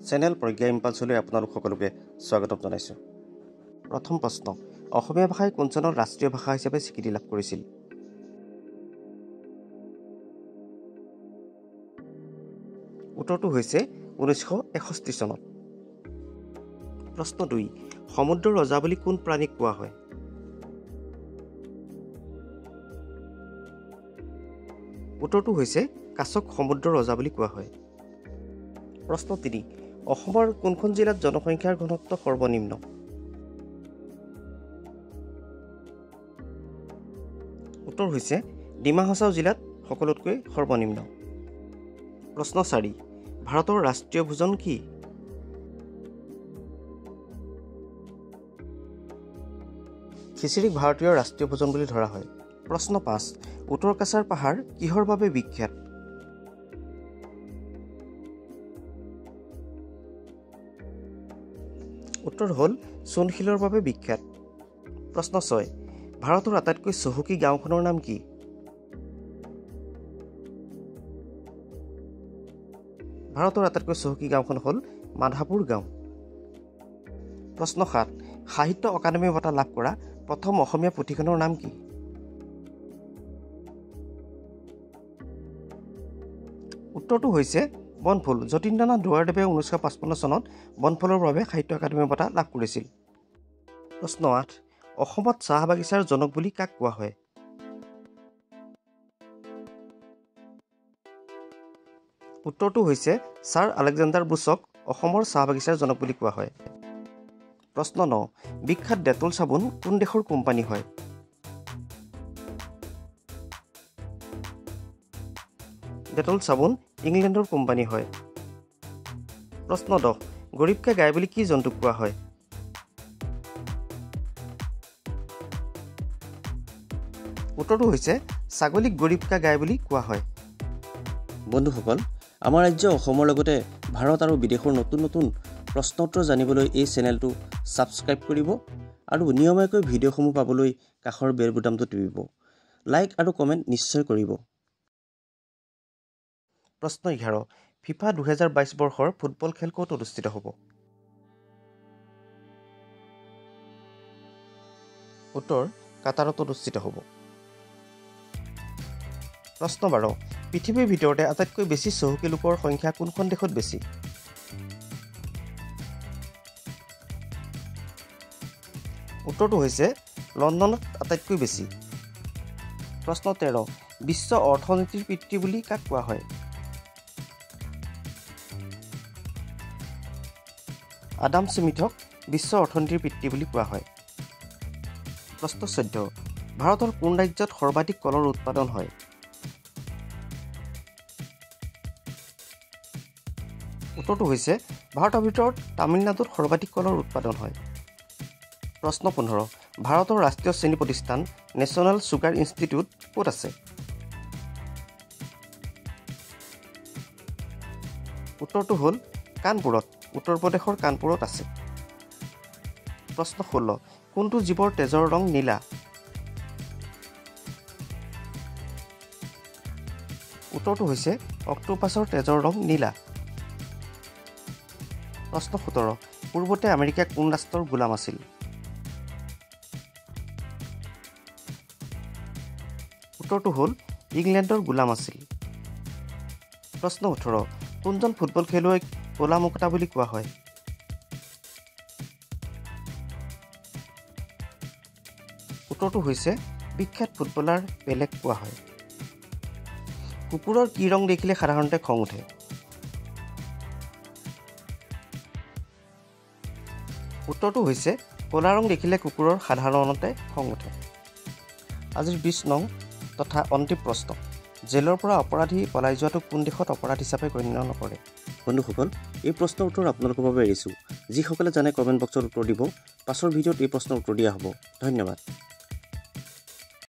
Channel প্ৰজ্ঞা ইম্পালছলৈ আপোনালোক সকলোকে স্বাগতম জনাইছোঁ। প্ৰথম প্ৰশ্ন, অসমীয়া ভাষাই কোন চনত ৰাষ্ট্ৰীয় ভাষা হিচাপে স্বীকৃতি লাভ কৰিছিল? উত্তৰটো হৈছে 1961 চনত। প্ৰশ্ন 2, সমুদ্ৰৰ ৰজা বুলি কোন প্ৰাণীক কোৱা হয়? উত্তৰটো হৈছে কাছক সমুদ্ৰৰ ৰজা বুলি কোৱা হয়। প্ৰশ্ন 3, অসমৰ কোনখন জিলাত জনসংখ্যাৰ ঘনত্ব সৰ্বনিম্ন? উত্তৰ হৈছে ডিমা হাছাও জিলাত সকলোতকৈ সৰ্বনিম্ন। প্ৰশ্ন 4, ভাৰতৰ ৰাষ্ট্ৰীয় ভোজন কি? খিচিৰিক ভাৰতীয় ৰাষ্ট্ৰীয় ভোজন বুলি ধৰা হয়। প্ৰশ্ন 5, উত্তৰ কাছাৰ পাহাৰ কিহৰ বাবে বিখ্যাত? উত্তৰ হ'ল চূণশিলৰ বাবে বিখ্যাত। প্ৰশ্ন 6, ভাৰতৰ আটাইতকৈ চহকী গাঁওখনৰ নাম কি? ভাৰতৰ আটাইতকৈ চহকী গাঁওখন হ'ল মাধাপুৰ গাঁও। প্ৰশ্ন 7, সাহিত্য অকাডেমী বঁটা লাভ কৰা প্ৰথম অসমীয়া পুথিখনৰ নাম কি? উত্তৰটো হৈছে বনফুল। যতীন্দ্ৰনাথ দুৱৰাদেৱে 1955 চনত বনফুলৰ বাবে সাহিত্য অকাডেমী বঁটা লাভ কৰিছিল। প্ৰশ্ন 8, অসমত চাহ বাগিচাৰ জনক বুলি কাক কোৱা হয়? উত্তৰটো হৈছে ছাৰ আলেকজাণ্ডাৰ বুছক অসমৰ চাহ বাগিচাৰ জনক বুলি কোৱা হয়। প্ৰশ্ন 9, বিখ্যাত ডেটল চাবোন কোন দেশৰ কোম্পানী হয়? ডেটল চাবোন ইংলেণ্ডৰ কোম্পানী হয়। প্ৰশ্ন 10, গৰীবকা গাই বুলি কি জন্তুক কোৱা হয়? উত্তৰটো হৈছে ছাগলীক গৰীবকা গাই বুলি কোৱা হয়। বন্ধুসকল, আমাৰ ৰাজ্য অসমৰ লগতে ভাৰত আৰু বিদেশৰ নতুন নতুন প্ৰশ্ন উত্তৰ জানিবলৈ এই চেনেলটো ছাবস্ক্ৰাইব কৰিব আৰু নিয়মীয়াকৈ ভিডিঅ'সমূহ পাবলৈ কাষৰ বেল বুটামটো টিপিব। লাইক আৰু কমেণ্ট নিশ্চয় কৰিব। প্ৰশ্ন 11, ফিফা 2022 বৰ্ষৰ ফুটবল খেল ক'ত অনুষ্ঠিত হ'ব? উত্তৰ কাটাৰত অনুষ্ঠিত হ'ব। প্ৰশ্ন 12, পৃথিৱীৰ ভিতৰতে আটাইতকৈ বেছি চহকী লোকৰ সংখ্যা কোনখন দেশত বেছি? উত্তৰটো হৈছে লণ্ডনত আটাইতকৈ বেছি। প্ৰশ্ন 13, বিশ্ব অৰ্থনীতিৰ পিতৃ বুলি কাক কোৱা হয়? আদাম স্মিথক বিশ্ব অৰ্থনীতিৰ পিতৃ বুলি কোৱা হয়। প্ৰশ্ন 14, ভাৰতৰ কোন ৰাজ্যত সৰ্বাধিক কলৰ উৎপাদন হয়? উত্তৰটো হৈছে ভাৰতৰ ভিতৰত তামিলনাডুত সৰ্বাধিক কলৰ উৎপাদন হয়। প্ৰশ্ন 15, ভাৰতৰ ৰাষ্ট্ৰীয় চেনী প্ৰতিষ্ঠান নেশ্যনেল ছুগাৰ ইনষ্টিটিউট ক'ত আছে? উত্তৰটো হ'ল কানপুৰত, উত্তৰ প্ৰদেশৰ কানপুৰত আছে। প্ৰশ্ন 16, কোনটো জীৱৰ তেজৰ ৰং নীলা? উত্তৰটো হৈছে অক্টোপাছৰ তেজৰ ৰং নীলা। প্ৰশ্ন 17, পূৰ্বতে আমেৰিকা কোন ৰাষ্ট্ৰৰ গোলাম আছিল? উত্তৰটো হ'ল ইংলেণ্ডৰ গোলাম আছিল। প্ৰশ্ন 18, কোনজন ফুটবল খেলুৱৈক ক'লা মুকুতা বুলি কোৱা হয়? উত্তৰটো হৈছে বিখ্যাত ফুটবলাৰ পেলেক কোৱা হয়। কুকুৰৰ কি ৰং দেখিলে সাধাৰণতে খং উঠে? উত্তৰটো হৈছে ক'লা ৰং দেখিলে কুকুৰৰ সাধাৰণতে খং উঠে। আজিৰ 20 নং তথা অন্তিম প্ৰশ্ন, জেলৰ পৰা অপৰাধী পলাই যোৱাটো কোন দেশত অপৰাধ হিচাপে গণ্য নকৰে? বন্ধুসকল, এই প্ৰশ্নৰ উত্তৰ আপোনালোকৰ বাবে এৰিছোঁ। যিসকলে জানে কমেণ্ট বক্সত উত্তৰ দিব। পাছৰ ভিডিঅ'ত এই প্ৰশ্নৰ উত্তৰ দিয়া হ'ব। ধন্যবাদ।